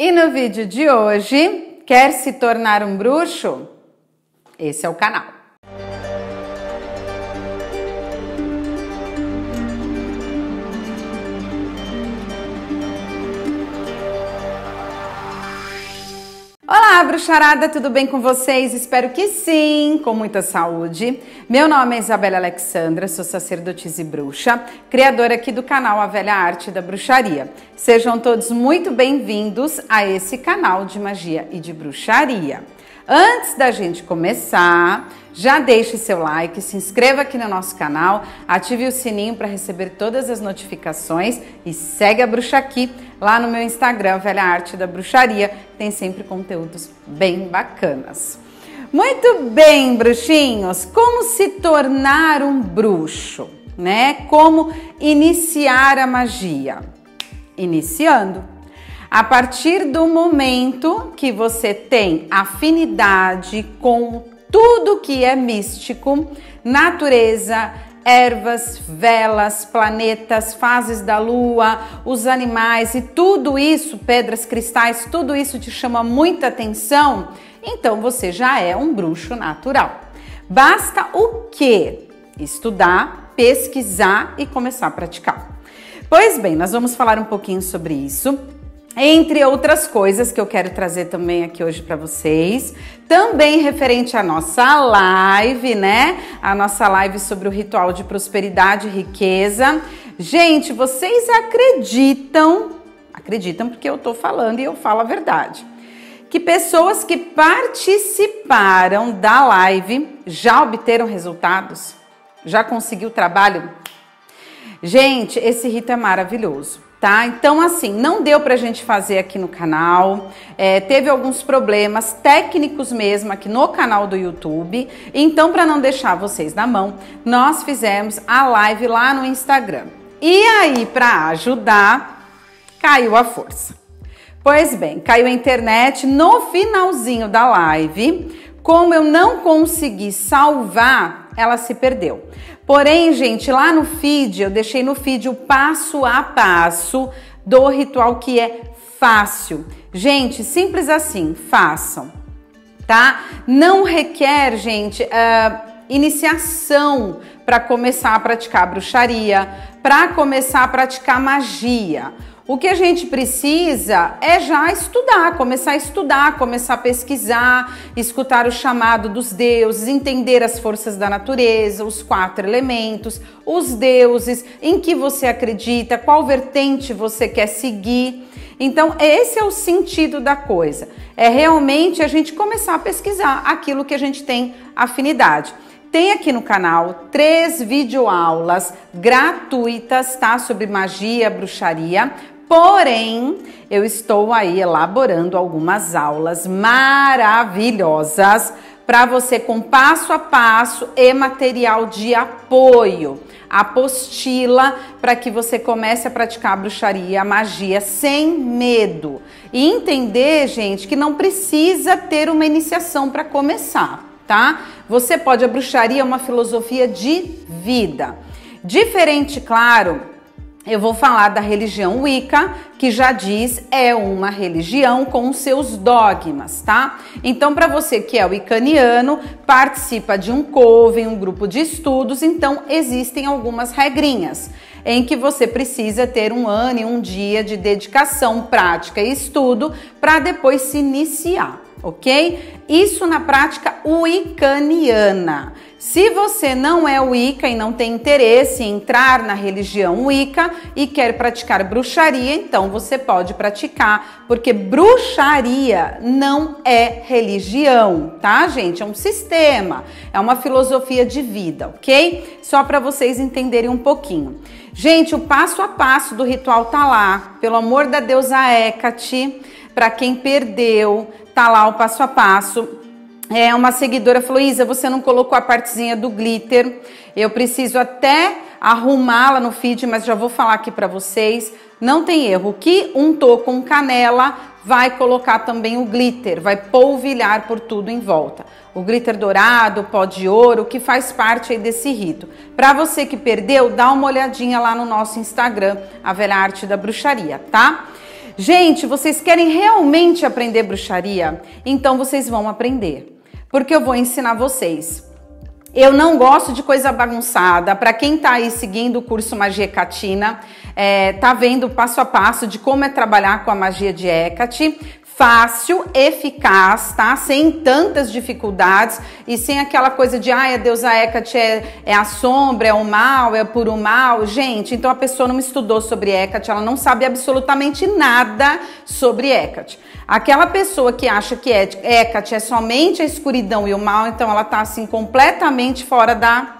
E no vídeo de hoje, quer se tornar um bruxo? Esse é o canal. Olá, bruxarada, tudo bem com vocês? Espero que sim, com muita saúde. Meu nome é Isabela Alexandra, sou sacerdotisa e bruxa, criadora aqui do canal A Velha Arte da Bruxaria. Sejam todos muito bem-vindos a esse canal de magia e de bruxaria. Antes da gente começar, já deixe seu like, se inscreva aqui no nosso canal, ative o sininho para receber todas as notificações e segue a Bruxa Aqui lá no meu Instagram, Velha Arte da Bruxaria, tem sempre conteúdos bem bacanas. Muito bem, bruxinhos, como se tornar um bruxo, né? Como iniciar a magia? Iniciando. A partir do momento que você tem afinidade com tudo que é místico, natureza, ervas, velas, planetas, fases da lua, os animais e tudo isso, pedras, cristais, tudo isso te chama muita atenção, então você já é um bruxo natural. Basta o quê? Estudar, pesquisar e começar a praticar. Pois bem, nós vamos falar um pouquinho sobre isso. Entre outras coisas que eu quero trazer também aqui hoje para vocês, também referente à nossa live, né? A nossa live sobre o ritual de prosperidade e riqueza. Gente, vocês acreditam porque eu tô falando e eu falo a verdade, que pessoas que participaram da live já obteram resultados? Já conseguiu trabalho? Gente, esse rito é maravilhoso. Tá? Então, assim, não deu pra gente fazer aqui no canal, teve alguns problemas técnicos mesmo aqui no canal do YouTube, então para não deixar vocês na mão, nós fizemos a live lá no Instagram. E aí, para ajudar, caiu a força. Pois bem, caiu a internet no finalzinho da live, como eu não consegui salvar, ela se perdeu. Porém, gente, lá no feed, eu deixei no feed o passo a passo do ritual que é fácil. Gente, simples assim, façam, tá? Não requer, gente, iniciação para começar a praticar bruxaria, para começar a praticar magia. O que a gente precisa é já estudar, começar a pesquisar, escutar o chamado dos deuses, entender as forças da natureza, os 4 elementos, os deuses, em que você acredita, qual vertente você quer seguir. Então, esse é o sentido da coisa. É realmente a gente começar a pesquisar aquilo que a gente tem afinidade. Tem aqui no canal 3 videoaulas gratuitas, tá? Sobre magia, bruxaria. Porém, eu estou aí elaborando algumas aulas maravilhosas para você com passo a passo e material de apoio. Apostila para que você comece a praticar a bruxaria, a magia sem medo. E entender, gente, que não precisa ter uma iniciação para começar, tá? Você pode, a bruxaria é uma filosofia de vida. Diferente, claro, eu vou falar da religião Wicca, que já diz é uma religião com seus dogmas, tá? Então, para você que é wiccaniano, participa de um coven, um grupo de estudos, então existem algumas regrinhas em que você precisa ter 1 ano e 1 dia de dedicação, prática e estudo para depois se iniciar, ok? Isso na prática wiccaniana. Se você não é Wicca e não tem interesse em entrar na religião Wicca e quer praticar bruxaria, então você pode praticar, porque bruxaria não é religião, tá, gente? É um sistema, é uma filosofia de vida, ok? Só para vocês entenderem um pouquinho. Gente, o passo a passo do ritual tá lá, pelo amor da deusa Hecate, para quem perdeu, tá lá o passo a passo. Uma seguidora falou, Isa, você não colocou a partezinha do glitter, eu preciso até arrumá-la no feed, mas já vou falar aqui para vocês, não tem erro, o que untou com canela vai colocar também o glitter, vai polvilhar por tudo em volta. O glitter dourado, pó de ouro, que faz parte aí desse rito. Para você que perdeu, dá uma olhadinha lá no nosso Instagram, A Velha Arte da Bruxaria, tá? Gente, vocês querem realmente aprender bruxaria? Então vocês vão aprender, porque eu vou ensinar vocês. Eu não gosto de coisa bagunçada. Para quem tá aí seguindo o curso Magia Hecatina, tá vendo passo a passo de como é trabalhar com a magia de Hecate. Fácil, eficaz, tá? Sem tantas dificuldades e sem aquela coisa de a deusa Hecate é a sombra, é o mal, é puro mal. Gente, então a pessoa não estudou sobre Hecate, ela não sabe absolutamente nada sobre Hecate. Aquela pessoa que acha que Hecate é somente a escuridão e o mal, então ela tá assim completamente fora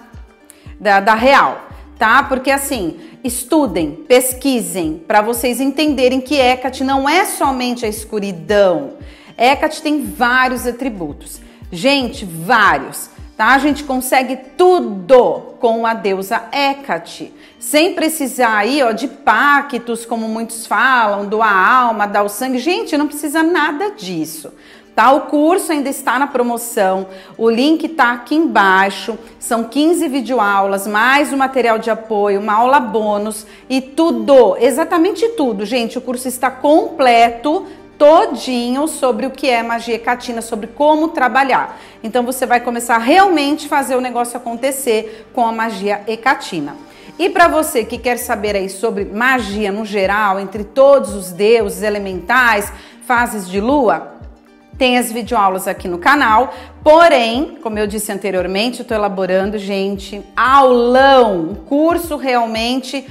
da real, tá? Porque assim, estudem, pesquisem, para vocês entenderem que Hecate não é somente a escuridão. Hecate tem vários atributos. Gente, vários, tá? A gente consegue tudo com a deusa Hecate, sem precisar aí, ó, de pactos, como muitos falam, doar a alma, dar o sangue. Gente, não precisa nada disso. Tá? O curso ainda está na promoção, o link tá aqui embaixo, são 15 videoaulas, mais o material de apoio, uma aula bônus e tudo, exatamente tudo, gente, o curso está completo, todinho sobre o que é magia hecatina, sobre como trabalhar. Então você vai começar a realmente fazer o negócio acontecer com a magia hecatina. E para você que quer saber aí sobre magia no geral, entre todos os deuses elementais, fases de lua, tem as videoaulas aqui no canal, porém, como eu disse anteriormente, eu tô elaborando, gente, aulão, um curso realmente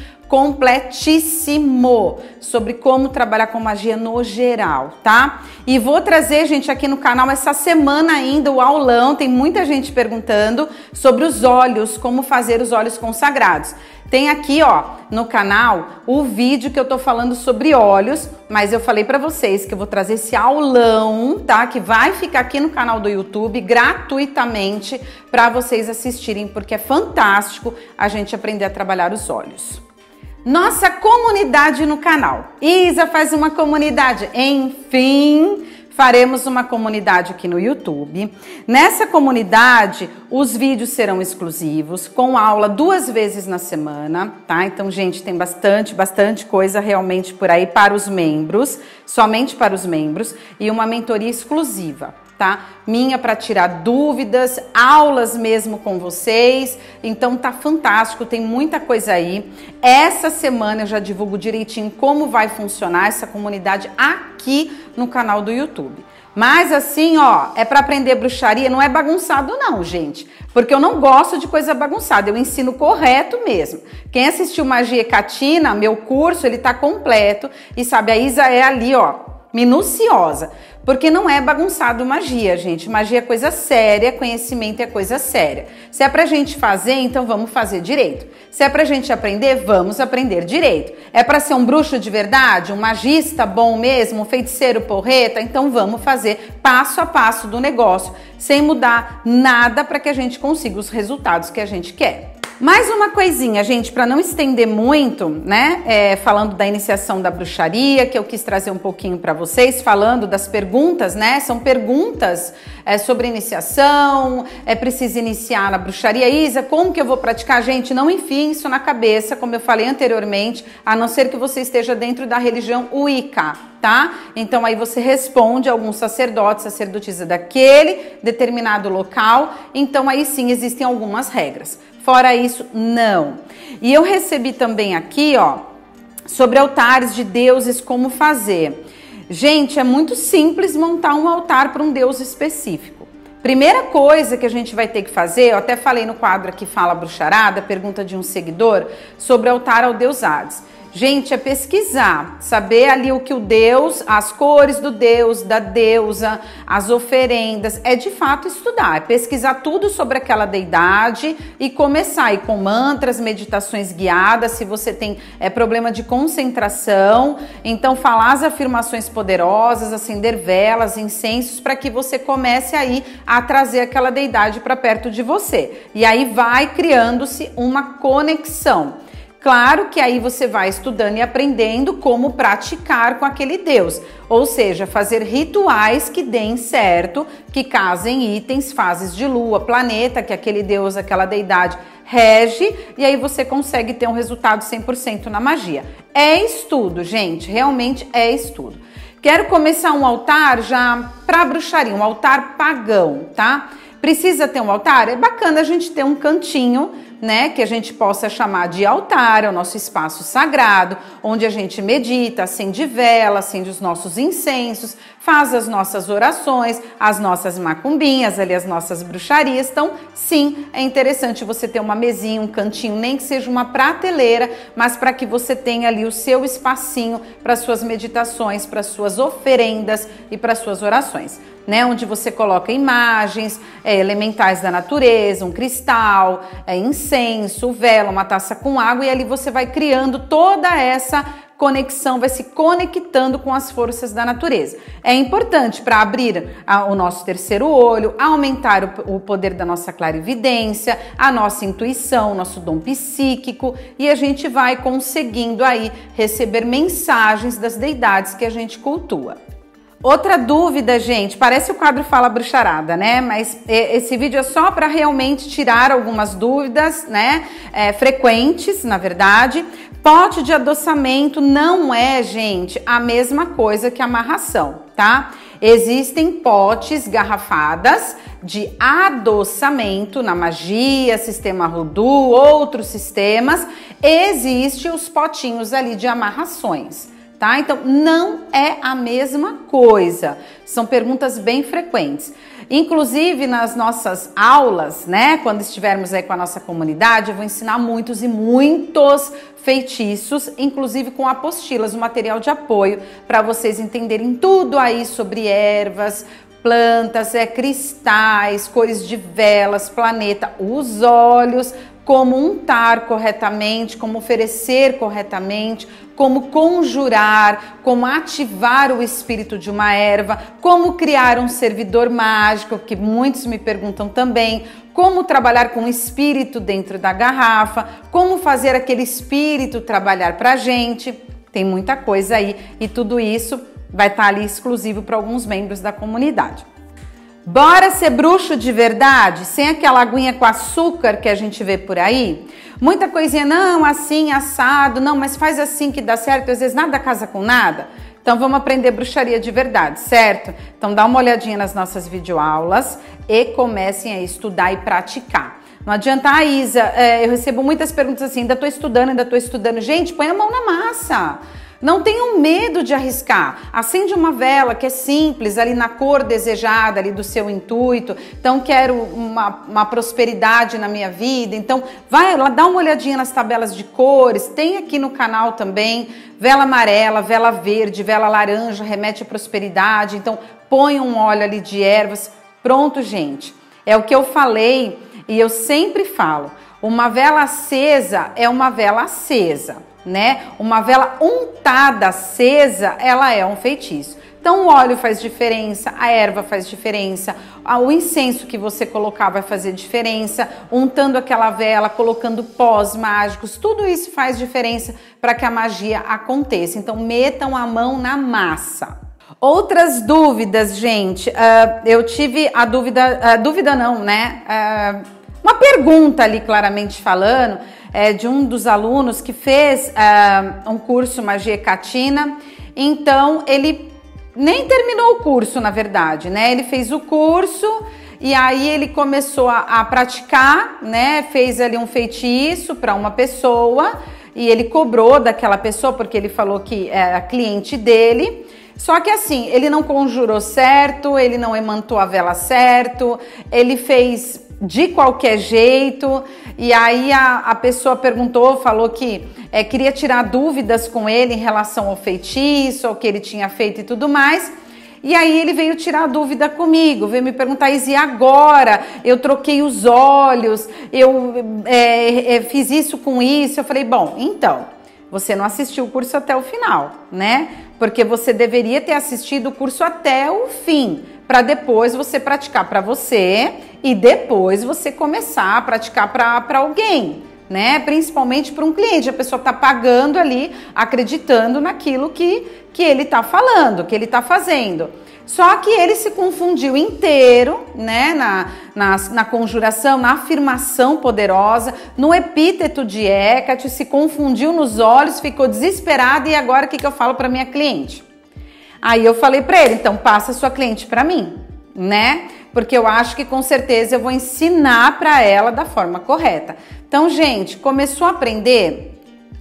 completíssimo sobre como trabalhar com magia no geral, tá? E vou trazer, gente, aqui no canal essa semana ainda o aulão, tem muita gente perguntando sobre os óleos, como fazer os óleos consagrados. Tem aqui, ó, no canal o vídeo que eu tô falando sobre óleos, mas eu falei pra vocês que eu vou trazer esse aulão, tá? Que vai ficar aqui no canal do YouTube gratuitamente pra vocês assistirem, porque é fantástico a gente aprender a trabalhar os óleos. Nossa comunidade no canal. Isa faz uma comunidade. Enfim, faremos uma comunidade aqui no YouTube. Nessa comunidade, os vídeos serão exclusivos, com aula 2 vezes na semana, tá? Então, gente, tem bastante coisa realmente por aí para os membros, somente para os membros, e uma mentoria exclusiva, tá? Minha para tirar dúvidas, aulas mesmo com vocês. Então tá fantástico, tem muita coisa aí. Essa semana eu já divulgo direitinho como vai funcionar essa comunidade aqui no canal do YouTube. Mas assim, ó, é para aprender bruxaria, não é bagunçado não, gente. Porque eu não gosto de coisa bagunçada, eu ensino correto mesmo. Quem assistiu Magia Hecatina, meu curso, ele tá completo. E sabe, a Isa é ali, ó, minuciosa. Porque não é bagunçado magia, gente. Magia é coisa séria, conhecimento é coisa séria. Se é pra gente fazer, então vamos fazer direito. Se é pra gente aprender, vamos aprender direito. É pra ser um bruxo de verdade, um magista bom mesmo, um feiticeiro porreta, então vamos fazer passo a passo do negócio, sem mudar nada para que a gente consiga os resultados que a gente quer. Mais uma coisinha, gente, para não estender muito, né, falando da iniciação da bruxaria, que eu quis trazer um pouquinho para vocês, falando das perguntas, né, são perguntas sobre iniciação, é preciso iniciar na bruxaria. Isa, como que eu vou praticar? Gente, não enfiem isso na cabeça, como eu falei anteriormente, a não ser que você esteja dentro da religião Wicca, tá? Então aí você responde a algum sacerdote, sacerdotisa daquele determinado local, então aí sim existem algumas regras. Fora isso, não. E eu recebi também aqui, ó, sobre altares de deuses, como fazer. Gente, é muito simples montar um altar para um deus específico. Primeira coisa que a gente vai ter que fazer, eu até falei no quadro aqui Fala Bruxarada, pergunta de um seguidor, sobre altar ao deus Hades. Gente, é pesquisar, saber ali o que o deus, as cores do deus, da deusa, as oferendas, é de fato estudar, é pesquisar tudo sobre aquela deidade e começar aí com mantras, meditações guiadas, se você tem problema de concentração, então falar as afirmações poderosas, acender velas, incensos, para que você comece aí a trazer aquela deidade para perto de você. E aí vai criando-se uma conexão. Claro que aí você vai estudando e aprendendo como praticar com aquele Deus, ou seja, fazer rituais que deem certo, que casem itens, fases de lua, planeta, que aquele Deus, aquela deidade rege, e aí você consegue ter um resultado 100% na magia. É estudo, gente, realmente é estudo. Quero começar um altar já para bruxaria, um altar pagão, tá? Precisa ter um altar? É bacana a gente ter um cantinho, né, que a gente possa chamar de altar, é o nosso espaço sagrado, onde a gente medita, acende vela, acende os nossos incensos, faz as nossas orações, as nossas macumbinhas, ali as nossas bruxarias. Então, sim, é interessante você ter uma mesinha, um cantinho, nem que seja uma prateleira, mas para que você tenha ali o seu espacinho para suas meditações, para suas oferendas e para suas orações. Né, onde você coloca imagens, elementais da natureza, um cristal, incenso, vela, uma taça com água, e ali você vai criando toda essa conexão, vai se conectando com as forças da natureza. É importante para abrir o nosso terceiro olho, aumentar o poder da nossa clarividência, a nossa intuição, nosso dom psíquico, e a gente vai conseguindo aí receber mensagens das deidades que a gente cultua. Outra dúvida, gente, parece o quadro Fala Bruxarada, né? Mas esse vídeo é só para realmente tirar algumas dúvidas, né? Frequentes, na verdade. Pote de adoçamento não é, gente, a mesma coisa que amarração, tá? Existem potes, garrafadas de adoçamento na magia, sistema Voodoo, outros sistemas. Existem os potinhos ali de amarrações. Tá? Então, não é a mesma coisa. São perguntas bem frequentes. Inclusive, nas nossas aulas, né? Quando estivermos aí com a nossa comunidade, eu vou ensinar muitos e muitos feitiços, inclusive com apostilas, um material de apoio, para vocês entenderem tudo aí sobre ervas, plantas, cristais, cores de velas, planeta, os óleos, como untar corretamente, como oferecer corretamente, como conjurar, como ativar o espírito de uma erva, como criar um servidor mágico, que muitos me perguntam também, como trabalhar com o espírito dentro da garrafa, como fazer aquele espírito trabalhar pra gente. Tem muita coisa aí e tudo isso vai estar ali exclusivo para alguns membros da comunidade. Bora ser bruxo de verdade, sem aquela aguinha com açúcar que a gente vê por aí? Muita coisinha, não, assim, assado, não, mas faz assim que dá certo, às vezes nada casa com nada. Então vamos aprender bruxaria de verdade, certo? Então dá uma olhadinha nas nossas videoaulas e comecem a estudar e praticar. Não adianta, Isa, eu recebo muitas perguntas assim, ainda tô estudando. Gente, põe a mão na massa. Não tenham medo de arriscar. Acende uma vela que é simples, ali na cor desejada, ali do seu intuito. Então, quero uma prosperidade na minha vida. Então, vai lá, dá uma olhadinha nas tabelas de cores. Tem aqui no canal também vela amarela, vela verde, vela laranja, remete à prosperidade. Então, põe um óleo ali de ervas. Pronto, gente. É o que eu falei e eu sempre falo. Uma vela acesa é uma vela acesa. Né? Uma vela untada, acesa, ela é um feitiço. Então o óleo faz diferença, a erva faz diferença, o incenso que você colocar vai fazer diferença, untando aquela vela, colocando pós mágicos, tudo isso faz diferença para que a magia aconteça. Então metam a mão na massa. Outras dúvidas, gente, eu tive a dúvida não, né? Uma pergunta ali claramente falando, de um dos alunos que fez um curso Magia Catina. Então ele nem terminou o curso, na verdade, né? Ele fez o curso e aí ele começou a praticar, né? Fez ali um feitiço para uma pessoa e ele cobrou daquela pessoa porque ele falou que era cliente dele. Só que assim, ele não conjurou certo, ele não emantou a vela certo, ele fez de qualquer jeito, e aí a pessoa perguntou, falou que queria tirar dúvidas com ele em relação ao feitiço, ao que ele tinha feito e tudo mais, e aí ele veio tirar dúvida comigo, veio me perguntar, e agora? Eu troquei os olhos, eu fiz isso com isso, eu falei, bom, então, você não assistiu o curso até o final, né? Porque você deveria ter assistido o curso até o fim, para depois você praticar para você e depois você começar a praticar para alguém, né? Principalmente para um cliente, a pessoa está pagando ali, acreditando naquilo que ele está falando, que ele está fazendo. Só que ele se confundiu inteiro, né, na conjuração, na afirmação poderosa, no epíteto de Hecate, se confundiu nos olhos, ficou desesperado e agora o que eu falo para minha cliente? Aí eu falei para ele, então passa a sua cliente para mim, né? Porque eu acho que com certeza eu vou ensinar para ela da forma correta. Então, gente, começou a aprender?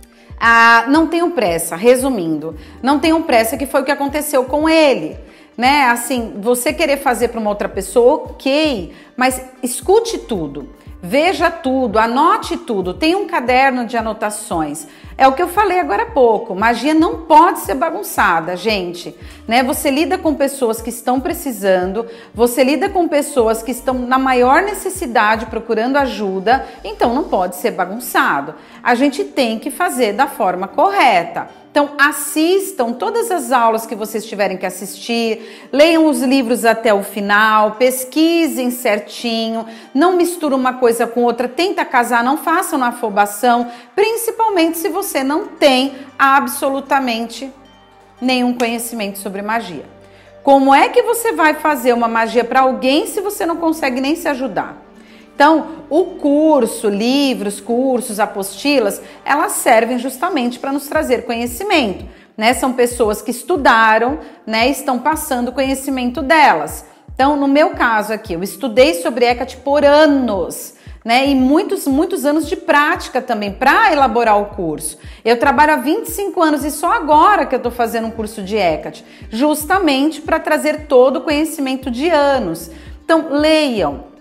Não tenham pressa, resumindo, não tenham pressa, que foi o que aconteceu com ele. Né? Assim, você querer fazer para uma outra pessoa, ok, mas escute tudo, veja tudo, anote tudo, tem um caderno de anotações. É o que eu falei agora há pouco, magia não pode ser bagunçada, gente, né? Você lida com pessoas que estão precisando, você lida com pessoas que estão na maior necessidade procurando ajuda, então não pode ser bagunçado. A gente tem que fazer da forma correta. Então, assistam todas as aulas que vocês tiverem que assistir, leiam os livros até o final, pesquisem certinho, não mistura uma coisa com outra, tenta casar, não façam na afobação, principalmente se você não tem absolutamente nenhum conhecimento sobre magia. Como é que você vai fazer uma magia para alguém se você não consegue nem se ajudar? Então, o curso, livros, cursos, apostilas, elas servem justamente para nos trazer conhecimento, né? São pessoas que estudaram, né? Estão passando o conhecimento delas. Então, no meu caso aqui, eu estudei sobre Hecate por anos, né? E muitos anos de prática também para elaborar o curso. Eu trabalho há 25 anos e só agora que eu estou fazendo um curso de Hecate, justamente para trazer todo o conhecimento de anos. Então, leiam.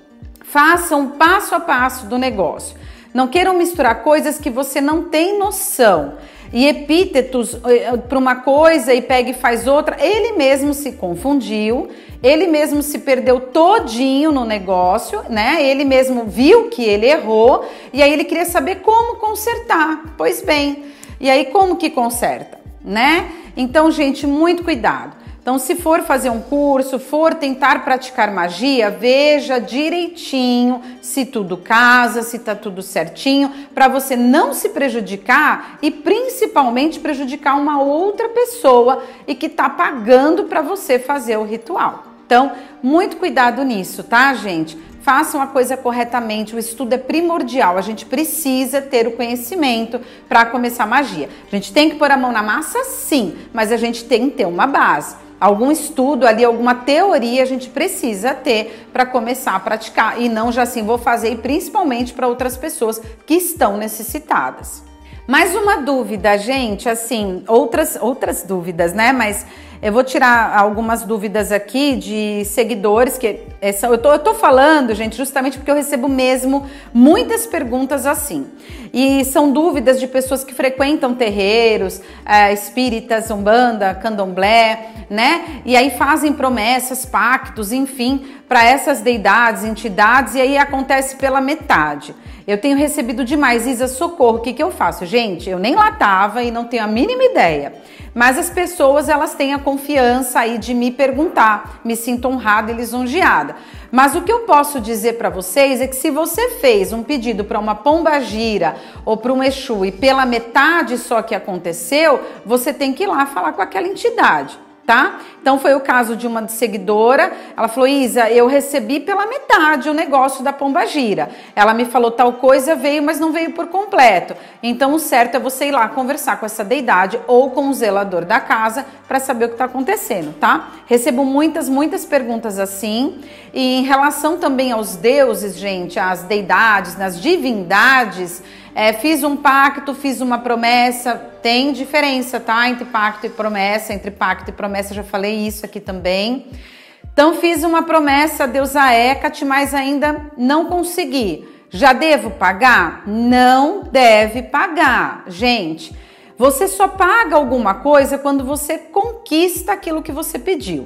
Façam passo a passo do negócio. Não queiram misturar coisas que você não tem noção. E epítetos para uma coisa e pega e faz outra. Ele mesmo se confundiu, ele mesmo se perdeu todinho no negócio, né? Ele mesmo viu que ele errou e aí ele queria saber como consertar. Pois bem, e aí como que conserta, né? Então, gente, muito cuidado. Então, se for fazer um curso, for tentar praticar magia, veja direitinho se tudo casa, se tá tudo certinho, para você não se prejudicar e principalmente prejudicar uma outra pessoa e que tá pagando para você fazer o ritual. Então, muito cuidado nisso, tá, gente? Façam a coisa corretamente, o estudo é primordial, a gente precisa ter o conhecimento para começar a magia. A gente tem que pôr a mão na massa, sim, mas a gente tem que ter uma base. Algum estudo ali, alguma teoria a gente precisa ter para começar a praticar e não já assim vou fazer, e principalmente para outras pessoas que estão necessitadas. Mais uma dúvida, gente, assim, outras dúvidas, né? Mas eu vou tirar algumas dúvidas aqui de seguidores que eu tô falando, gente, justamente porque eu recebo mesmo muitas perguntas assim. E são dúvidas de pessoas que frequentam terreiros, espíritas, umbanda, candomblé, né? E aí fazem promessas, pactos, enfim, para essas deidades, entidades, e aí acontece pela metade. Eu tenho recebido demais, Isa, socorro, o que eu faço? Gente, eu nem lá tava e não tenho a mínima ideia. Mas as pessoas, elas têm a confiança aí de me perguntar, me sinto honrada e lisonjeada. Mas o que eu posso dizer para vocês é que se você fez um pedido para uma pombagira ou para um Exu e pela metade só que aconteceu, você tem que ir lá falar com aquela entidade. Tá? Então foi o caso de uma seguidora, ela falou, Isa, eu recebi pela metade o negócio da pombagira. Ela me falou tal coisa, veio, mas não veio por completo. Então o certo é você ir lá conversar com essa deidade ou com o zelador da casa para saber o que está acontecendo, tá? Recebo muitas perguntas assim. E em relação também aos deuses, gente, às deidades, nas divindades, fiz um pacto, fiz uma promessa, tem diferença, tá? Entre pacto e promessa, já falei isso aqui também. Então, fiz uma promessa a deusa Hecate, mas ainda não consegui. Já devo pagar? Não deve pagar, gente. Você só paga alguma coisa quando você conquista aquilo que você pediu,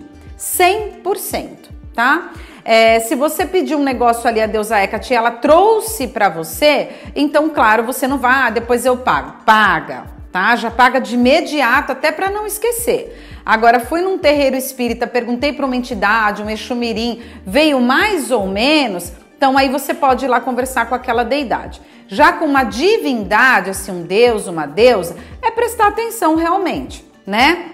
100%, tá? Se você pediu um negócio ali, a deusa Hecate, ela trouxe para você, então, claro, você não vai, depois eu pago. Paga, tá? Já paga de imediato, até para não esquecer. Agora, fui num terreiro espírita, perguntei para uma entidade, um Exumirim, veio mais ou menos, então aí você pode ir lá conversar com aquela deidade. Já com uma divindade, assim, um deus, uma deusa, é prestar atenção realmente, né?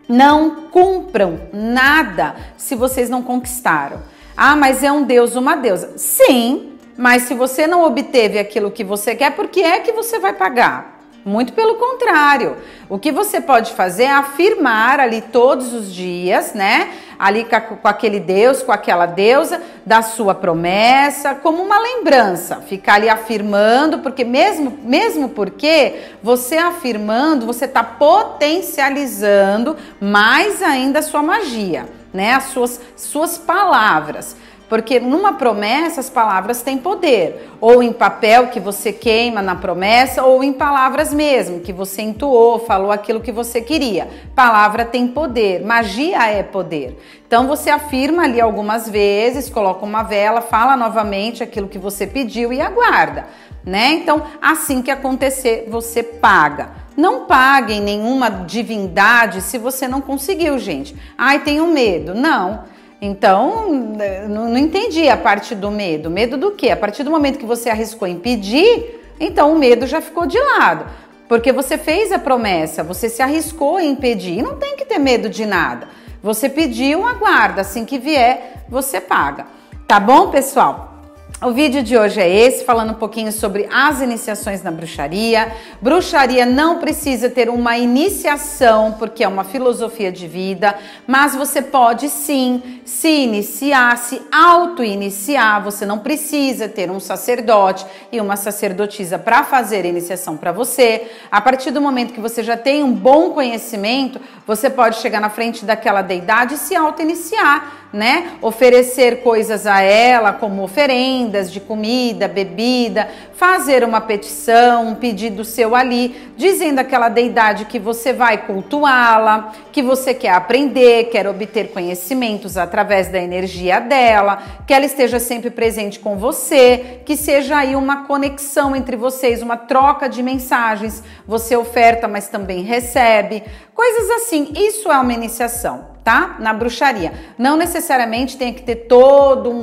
Não cumpram nada se vocês não conquistaram. Ah, mas é um deus, uma deusa. Sim, mas se você não obteve aquilo que você quer, por que é que você vai pagar? Muito pelo contrário. O que você pode fazer é afirmar ali todos os dias, né? Ali com aquele Deus, com aquela deusa, da sua promessa, como uma lembrança. Ficar ali afirmando, porque mesmo porque você afirmando, você está potencializando mais ainda a sua magia, né? As suas palavras. Porque numa promessa as palavras têm poder, ou em papel que você queima na promessa, ou em palavras mesmo, que você entoou, falou aquilo que você queria. Palavra tem poder, magia é poder. Então você afirma ali algumas vezes, coloca uma vela, fala novamente aquilo que você pediu e aguarda, né? Então assim que acontecer, você paga. Não paguem nenhuma divindade se você não conseguiu, gente. Ai, tenho medo. Não. Então, não entendi a parte do medo. Medo do quê? A partir do momento que você arriscou em pedir, então o medo já ficou de lado. Porque você fez a promessa, você se arriscou em pedir. E não tem que ter medo de nada. Você pediu, aguarda. Assim que vier, você paga. Tá bom, pessoal? O vídeo de hoje é esse, falando um pouquinho sobre as iniciações na bruxaria. Bruxaria não precisa ter uma iniciação, porque é uma filosofia de vida, mas você pode sim se iniciar, se auto-iniciar. Você não precisa ter um sacerdote e uma sacerdotisa para fazer a iniciação para você. A partir do momento que você já tem um bom conhecimento, você pode chegar na frente daquela deidade e se auto-iniciar, né? Oferecer coisas a ela, como oferendas de comida, bebida, fazer uma petição, um pedido seu ali, dizendo àquela deidade que você vai cultuá-la, que você quer aprender, quer obter conhecimentos através da energia dela, que ela esteja sempre presente com você, que seja aí uma conexão entre vocês, uma troca de mensagens, você oferta, mas também recebe, coisas assim. Isso é uma iniciação, tá? Na bruxaria. Não necessariamente tem que ter todo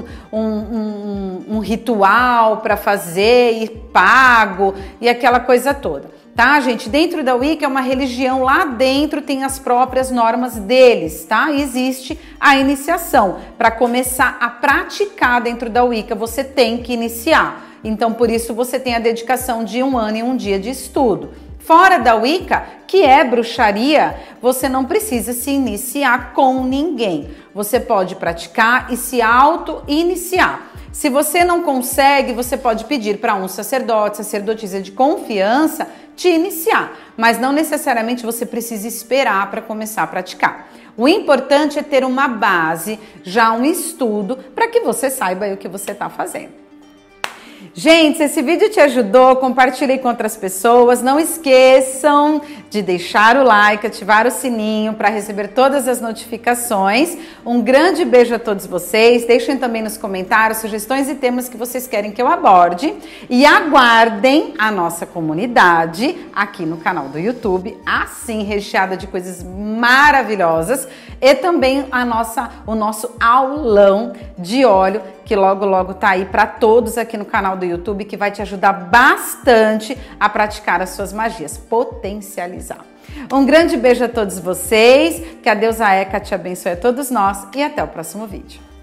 um ritual para fazer e pago e aquela coisa toda, tá, gente? Dentro da Wicca é uma religião, lá dentro tem as próprias normas deles, tá? E existe a iniciação. Para começar a praticar dentro da Wicca, você tem que iniciar. Então, por isso você tem a dedicação de 1 ano e 1 dia de estudo. Fora da Wicca, que é bruxaria, você não precisa se iniciar com ninguém. Você pode praticar e se auto-iniciar. Se você não consegue, você pode pedir para um sacerdote, sacerdotisa de confiança, te iniciar. Mas não necessariamente você precisa esperar para começar a praticar. O importante é ter uma base, já um estudo, para que você saiba aí o que você está fazendo. Gente, se esse vídeo te ajudou, compartilhe com outras pessoas. Não esqueçam de deixar o like, ativar o sininho para receber todas as notificações. Um grande beijo a todos vocês. Deixem também nos comentários sugestões e temas que vocês querem que eu aborde. E aguardem a nossa comunidade aqui no canal do YouTube, assim recheada de coisas maravilhosas. E também o nosso aulão de óleo, que logo logo tá aí para todos aqui no canal do YouTube, que vai te ajudar bastante a praticar as suas magias, potencializar. Um grande beijo a todos vocês, que a deusa Heka te abençoe a todos nós e até o próximo vídeo.